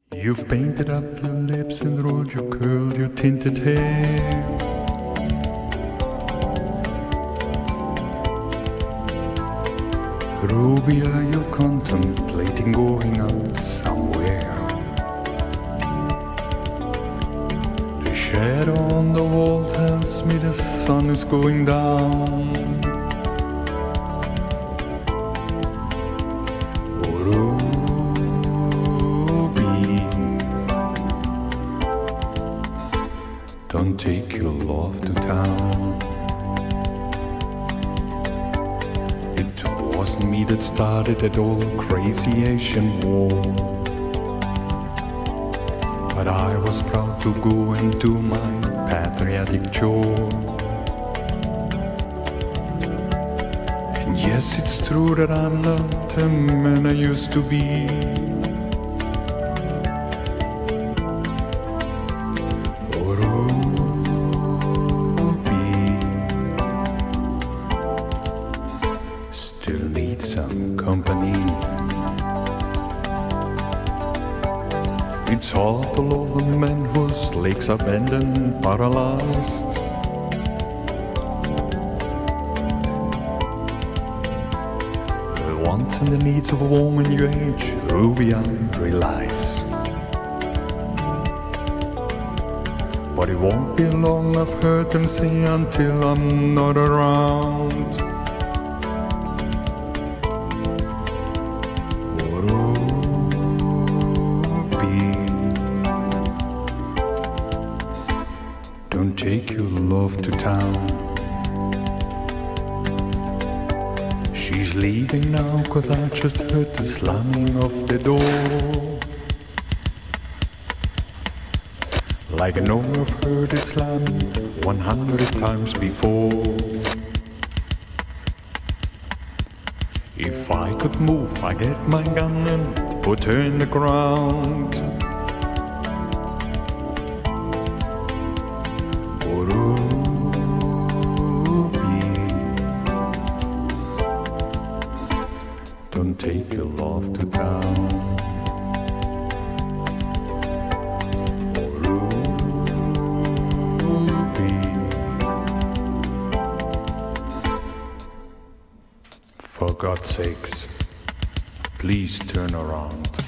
You've painted up your lips and rolled your curl, your tinted hair. Rubia, you're contemplating going out somewhere. The shadow on the wall tells me the sun is going down. Don't take your love to town. It wasn't me that started that old crazy Asian war, but I was proud to go and do my patriotic chore. And yes, it's true that I'm not the man I used to be. Still need some company. It's hard to love a man whose legs are bent and paralyzed. The wants and the needs of a woman your age, Ruby, I realize. But it won't be long, I've heard them say, until I'm not around. Don't take your love to town. She's leaving now, 'cause I just heard the slamming of the door. Like I know I've heard it slam 100 times before. If I could move, I'd get my gun and put her in the ground. Don't take your love to town. Ruby. For God's sakes, please turn around.